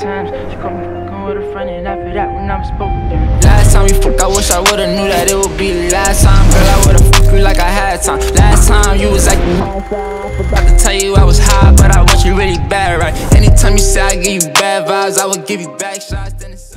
times. She called me fucking with a friend, and after that, when I was spoken. Last time we fucked, I wish I would've knew that it would be the last time. Girl, I would've fucked you like I had time. Last time you was acting I forgot to tell you I was high, but I want you really bad, right? Anytime you say I give you bad vibes, I would give you back shots. Then it's